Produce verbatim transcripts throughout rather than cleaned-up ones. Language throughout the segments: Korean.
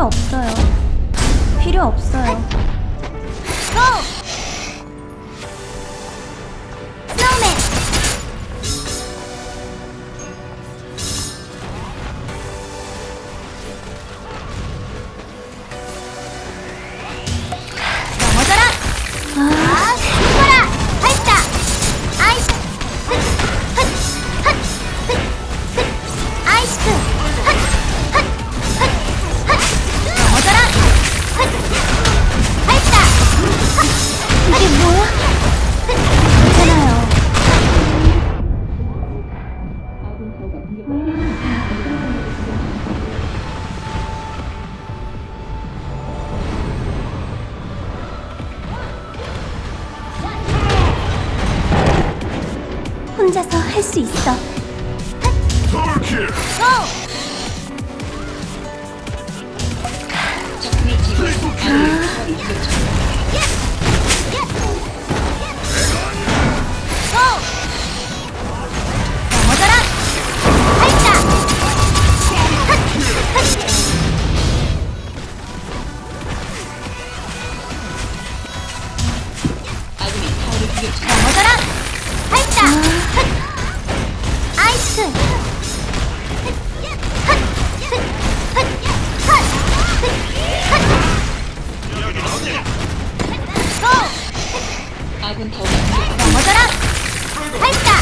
필요 없어요. 필요 없어요. 고! 스노우맨! 넘어져라! 아, 죽어라! 발사! 아이스! 흑! 흑! 흑! 흑! 흑! 아이스크! 흑! 흑! 흑! 흑! 넘어져라! 흑! 발사! 흑! 이게 뭐야? 괜찮아요. 혼자서 할 수 있어. 더블킬! 고! 고! 넘어져라! 발사! 흑! 흑! 넘어져라! 발사! 흑! 아이스! 흑! 흑! 흑! 흑! 흑! 고! 아군 타워가 넘어져라! 발사!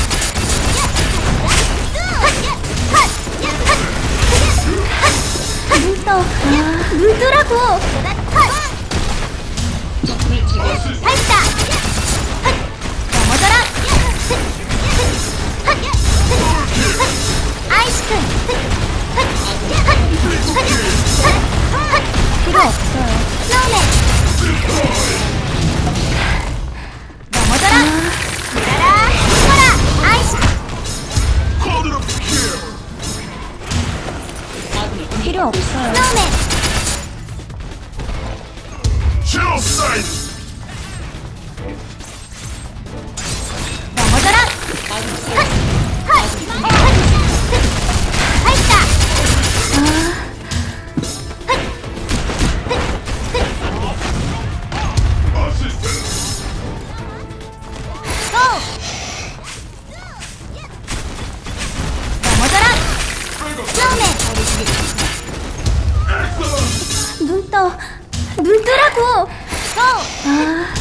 눈 떠. 아, 눈 뜨라고. 적군을 제거했습니다. 발사! 넘어져라! 아이스크! 필요 없어요. 스노우맨! 넘어져라! 기다라! 죽어라! 아이스! 쿼드러플 킬! 아군이 필요 없어요. 스노우맨! 제노사이드! 넘어져라! 아군 헛! 헛! 발사! 어시스트! 고! 넘어져라! 스노우맨! 엑셀런트! 눈 떠. 눈 뜨라고. 고! 아,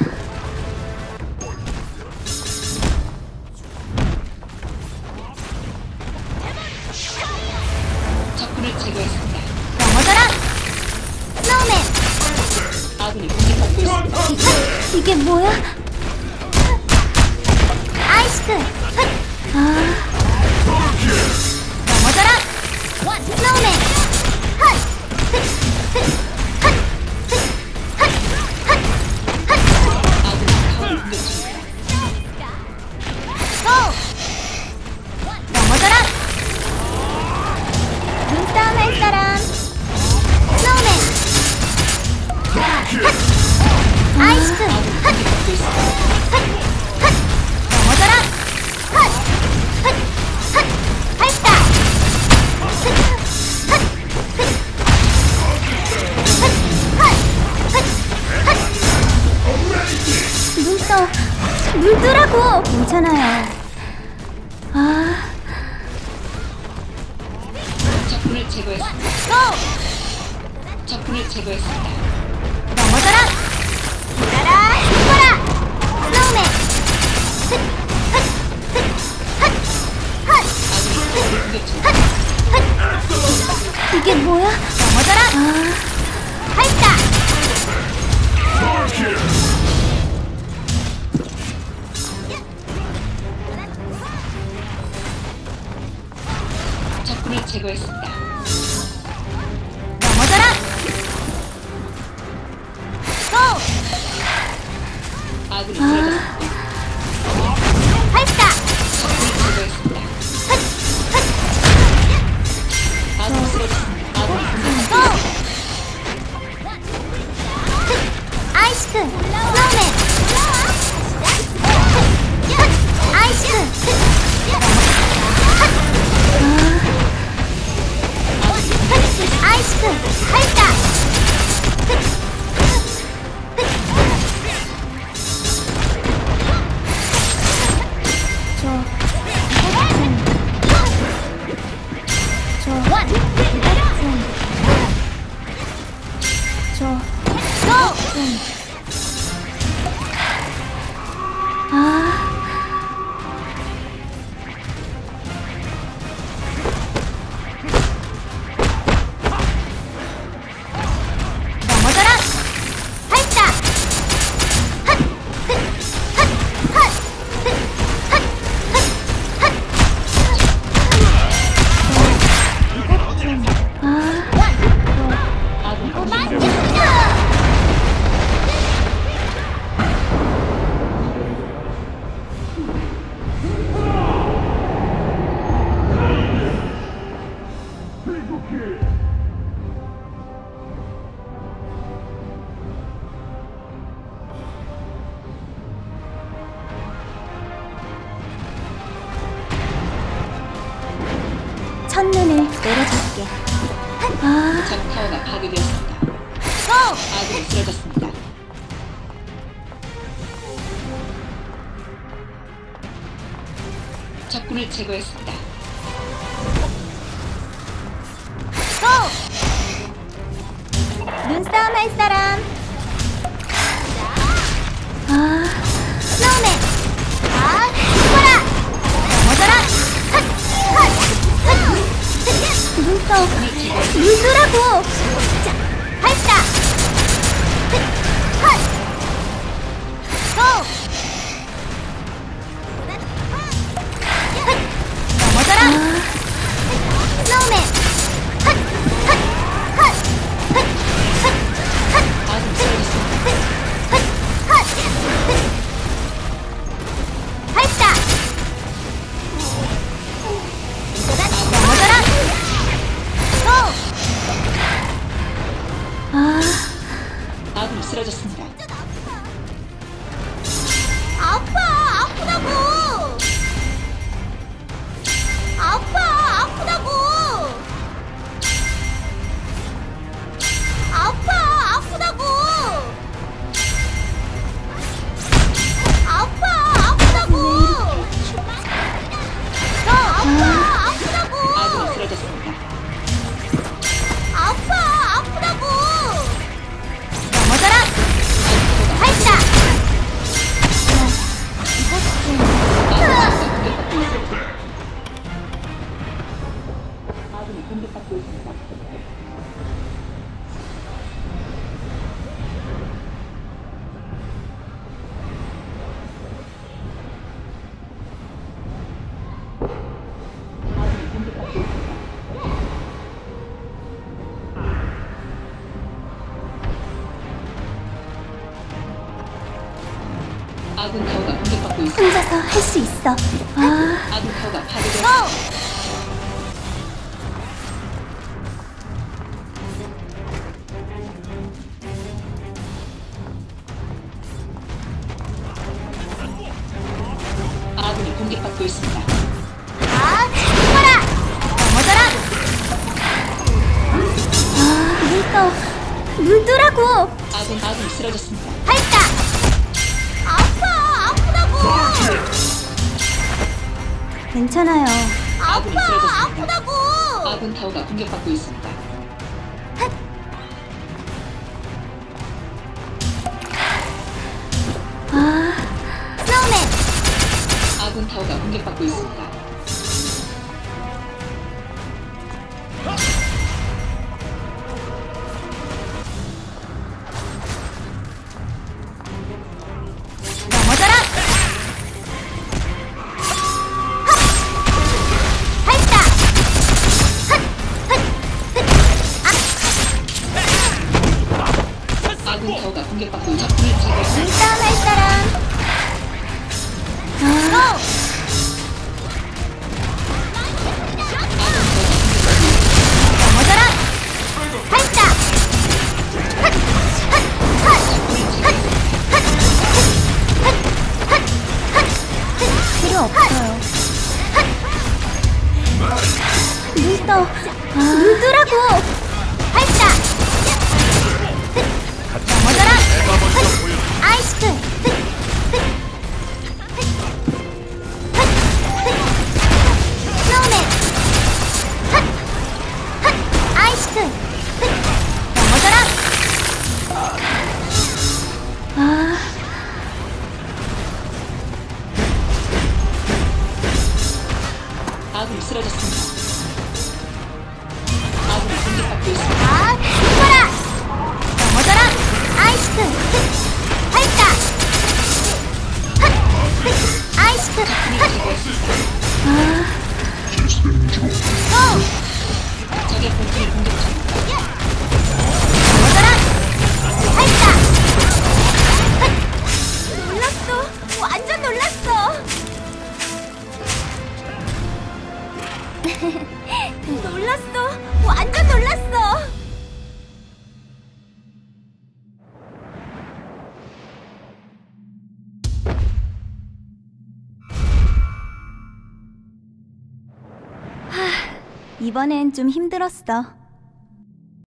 적군을 제거했습니다. 넘어져라! 스노우맨! 아군이 공격받고 있습니다. 원펀치! 이게 뭐야? 아이스크! 흑! 아, 더블킬! 넘어져라! 스노우맨! 헛! 흑! 흑! 헛! 흑! 헛! 헛! 헛! 아군이 타워를 공격 중입니다. 고! 넘어져라! 눈싸움 할 사람! 스노우맨! 더블킬! 아이스크! 아군이 헛! 공격받고 있습니다. 헛! 헛! 넘어져라! 헛! 헛! 헛! 발사! 헛! 헛! 헛! 헛! 헛! 헛! 눈 떠. 눈 뜨라고. 괜찮아요. 아, 적군을 제거했습니다. 고! 적군을 제거했습니다. 넘어져라! 기다라! 죽어라! 스노우맨! 흑! 흑! 흑! 흑! 헛! 아군이 공격 중입니다. 흑! 이게 뭐야? 넘어져라! 아, 발사! 더블킬! 적군을 제거했습니다. 넘어져라! 고! 아군이 쓰러졌습니다. 발사! 적군을 제거했습니다. 흑! 흑! 아군이 쓰러졌습니다. 아군이 공격 고! 흑! 아이스크! 스노우맨! 흑! 흑! 아이스크! 흑! 흑! 아이스크! 발사! 첫눈을 내려줄게. 아, 적 타워가 파괴되었습니다. 고! 아군이 쓰러졌습니다. 적군을 제거했습니다. 고! 눈싸움 할 사람. 아, 스노우맨! 아, 죽어라! 넘어져라! 헛! 헛! 헛! 눈싸움. 물두라고. 자, 발사! 헛! 고! 헛! 넘어져라! 아, 스노우맨! 헛! 헛! 헛! 헛! 헛! 헛! 아군이 쓰러졌습니다. 헛! 헛! 발사! 넘어져라! 고! 아, 아군이 쓰러졌습니다. 아파! 아프다고! 아파! 아프다고! 아파! 아프다고! 아파! 아프다고! 너 아파! 아프다고! 아군이 쓰러졌습니다. 아파! 아프다고! 넘어져라! 발사! 아군이 공격받고 있습니다. 아군이 공격받고 있습니다. 아군 타워가 공격받고 있습니다. 혼자서 할 수 있어. 아, 아군 타워가 파괴되었습니다. 고! 아군이 공격받고 있습니다. 아, 죽어라! 넘어져라! 아, 눈떠. 눈뜨라고. 아군 아군이 쓰러졌습니다. 발사! 아파! 아프다고! 괜찮아요. 아군이 아파! 쓰러졌습니다. 아프다고! 아군 타워가 공격받고 있습니다. 아, 스노우맨! 아군 타워가 공격받고 있습니다. 넘어져라! 헛! 발사! 헛! 헛! 헛! 아! 아군 타워가 공격받고 있습니다. 적군을 제거했습니다. 눈싸움 할 사람. 아, 고! 넘어져라! 발사! 헛! 헛! 헛! 헛! 헛! 헛! 헛! 헛! 필요 없어요. 눈떠. 아, 눈뜨라고. 발사! 넘어져라! 아이스크! 스노우맨! 헛! 헛! 아이스크! 넘어져라! 아, 아군이 쓰러졌습니다. 아군이 공격받고 있습니다. 아, 죽어라! 넘어져라! 아이스크! 발사! 헛! 헛! 아이스크! 헛! 아, 고! 적의 공격을 공격 중. 넘어져라! 발사! 헛! 놀랐어! 완전 놀랐어! 놀랐어! 완전 놀랐어! 이번엔 좀 힘들었어.